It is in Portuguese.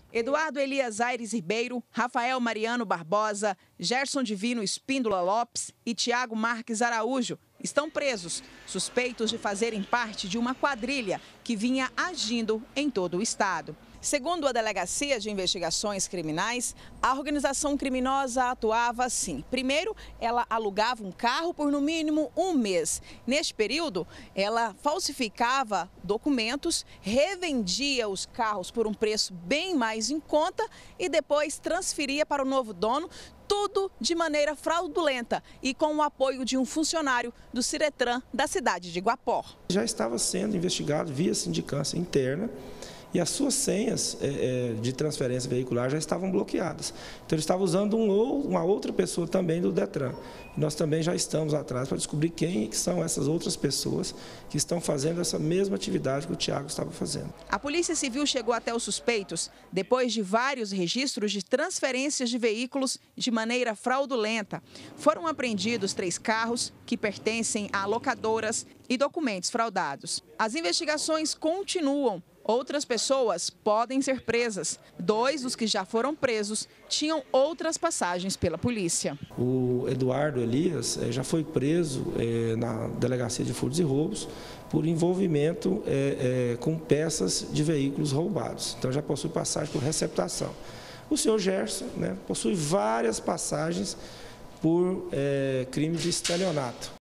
Eduardo Elias Aires Ribeiro, Rafael Mariano Barbosa, Gerson Divino Espíndola Lopes e Tiago Marques Araújo estão presos, suspeitos de fazerem parte de uma quadrilha que vinha agindo em todo o estado. Segundo a Delegacia de Investigações Criminais, a organização criminosa atuava assim. Primeiro, ela alugava um carro por no mínimo um mês. Neste período, ela falsificava documentos, revendia os carros por um preço bem mais em conta e depois transferia para o novo dono, tudo de maneira fraudulenta e com o apoio de um funcionário do Ciretran da cidade de Guapó. Já estava sendo investigado via sindicância interna e as suas senhas de transferência veicular já estavam bloqueadas. Então ele estava usando uma outra pessoa também do Detran. E nós também já estamos atrás para descobrir quem são essas outras pessoas que estão fazendo essa mesma atividade que o Tiago estava fazendo. A Polícia Civil chegou até os suspeitos depois de vários registros de transferências de veículos de maneira fraudulenta. Foram apreendidos 3 carros que pertencem a locadoras e documentos fraudados. As investigações continuam. Outras pessoas podem ser presas. 2 dos que já foram presos tinham outras passagens pela polícia. O Eduardo Elias já foi preso na Delegacia de Furtos e Roubos por envolvimento com peças de veículos roubados. Então já possui passagem por receptação. O senhor Gerson possui várias passagens por crime de estelionato.